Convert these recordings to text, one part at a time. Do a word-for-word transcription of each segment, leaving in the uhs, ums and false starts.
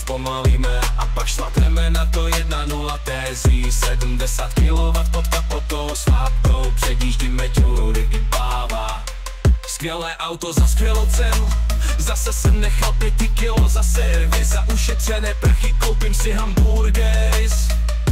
zpomalíme a pak šlapneme na to jedna nula T Z sedmdesát kilowattů pod kapotou s fábkou, předjíždíme ťury i báva. Skvělé auto za skvělou cenu, zase jsem nechal pěti kilo za servis, za ušetřené prachy koupím si hamburgeris.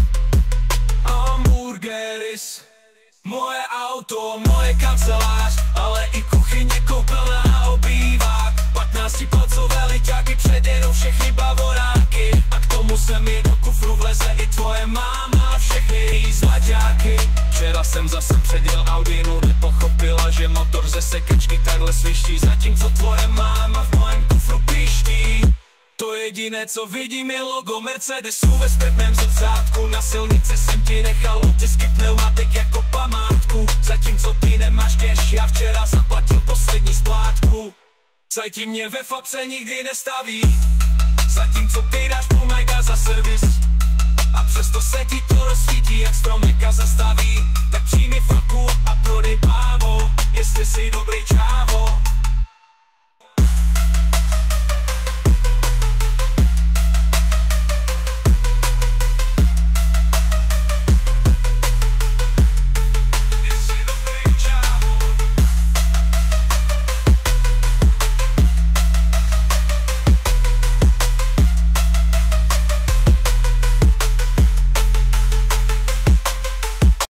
Hamburgeris. Moje auto, moje kancelář, ale i kuchyně, koupelna a obývák. patnáctipalcové liťáky předjedou všechny bavoráky a k tomu se mi do kufru vleze i tvoje máma a všechny její zlaďáky. Včera jsem zase předjel Audinu, nepochopila, že motor ze sekačky takhle sviští, zatímco tvoje máma v mém kufru piští. To jediné, co vidím, je logo Mercedesu ve zpětném zrcátku. Na silnici jsem ti nechal otisky pneumatik jako památku, zatímco ty nemáš cash, já včera zaplatil poslední splátku. Zajtím mě ve fapse nikdy nestaví, zatímco ty dáš půl mega za servis. A přesto se ti to rozsvítí, jak stromeka zastaví. Tak přijmi faku a prodej pávo, jestli jsi dobrý čávo.